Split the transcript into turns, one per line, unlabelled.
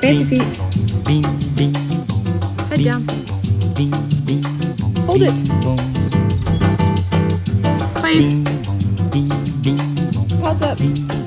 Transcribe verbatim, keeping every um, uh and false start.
Fancy feet. Head down. Hold it. Please. Pause up.